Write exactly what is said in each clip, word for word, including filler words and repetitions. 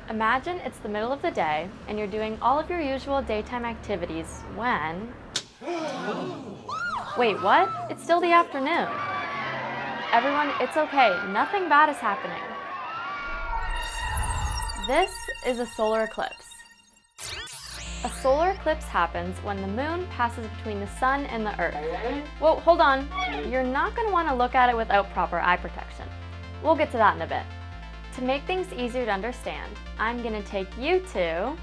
Imagine it's the middle of the day and you're doing all of your usual daytime activities when... Wait, what? It's still the afternoon. Everyone, it's okay. Nothing bad is happening. This is a solar eclipse. A solar eclipse happens when the moon passes between the sun and the earth. Whoa, hold on. You're not going to want to look at it without proper eye protection. We'll get to that in a bit. To make things easier to understand, I'm going to take you to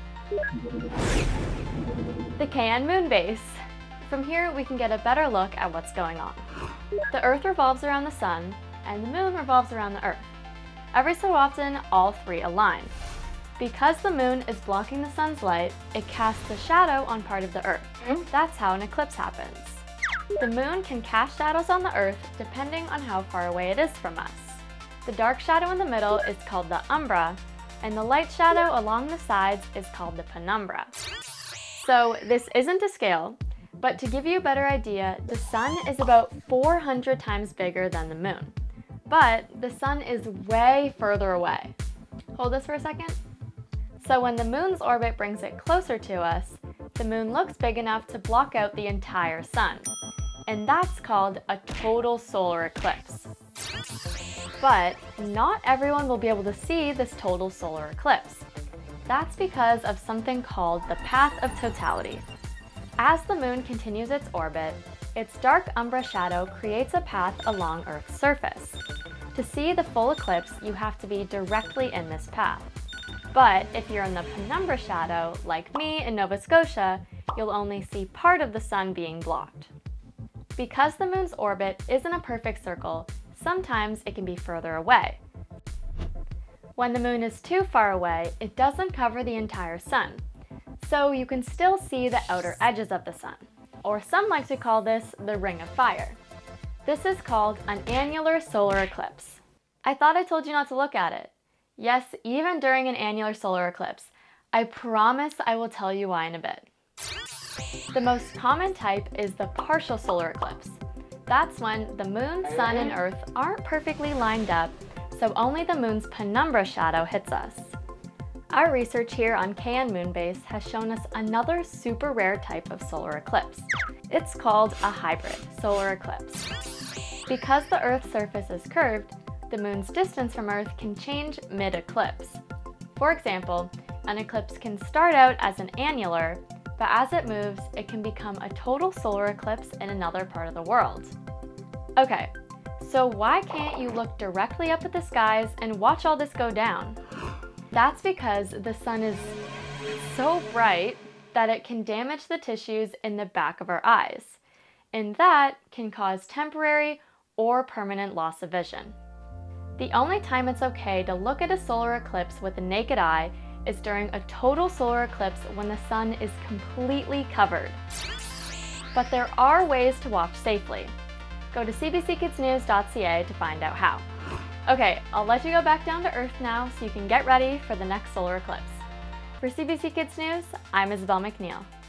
the Cayenne moon base. From here, we can get a better look at what's going on. The Earth revolves around the sun, and the moon revolves around the Earth. Every so often, all three align. Because the moon is blocking the sun's light, it casts a shadow on part of the Earth. That's how an eclipse happens. The moon can cast shadows on the Earth depending on how far away it is from us. The dark shadow in the middle is called the umbra, and the light shadow along the sides is called the penumbra. So this isn't to scale, but to give you a better idea, the sun is about four hundred times bigger than the moon. But the sun is way further away. Hold this for a second. So when the moon's orbit brings it closer to us, the moon looks big enough to block out the entire sun. And that's called a total solar eclipse. But not everyone will be able to see this total solar eclipse. That's because of something called the path of totality. As the moon continues its orbit, its dark umbra shadow creates a path along Earth's surface. To see the full eclipse, you have to be directly in this path. But if you're in the penumbra shadow, like me in Nova Scotia, you'll only see part of the sun being blocked. Because the moon's orbit isn't a perfect circle, sometimes it can be further away. When the moon is too far away, it doesn't cover the entire sun. So you can still see the outer edges of the sun, or some like to call this the ring of fire. This is called an annular solar eclipse. I thought I told you not to look at it. Yes, even during an annular solar eclipse. I promise I will tell you why in a bit. The most common type is the partial solar eclipse. That's when the moon, sun, and Earth aren't perfectly lined up, so only the moon's penumbra shadow hits us. Our research here on Cayenne moon base has shown us another super rare type of solar eclipse. It's called a hybrid solar eclipse. Because the Earth's surface is curved, the moon's distance from Earth can change mid-eclipse. For example, an eclipse can start out as an annular, but as it moves, it can become a total solar eclipse in another part of the world. Okay, so why can't you look directly up at the skies and watch all this go down? That's because the sun is so bright that it can damage the tissues in the back of our eyes, and that can cause temporary or permanent loss of vision. The only time it's okay to look at a solar eclipse with the naked eye is during a total solar eclipse when the sun is completely covered. But there are ways to watch safely. Go to c b c kids news dot c a to find out how. Okay, I'll let you go back down to Earth now so you can get ready for the next solar eclipse. For C B C Kids News, I'm Isabelle MacNeil.